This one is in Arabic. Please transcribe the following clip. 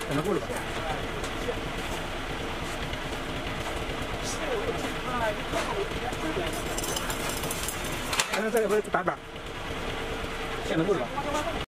现在够了吧？现在这里边打板，现在够了吧？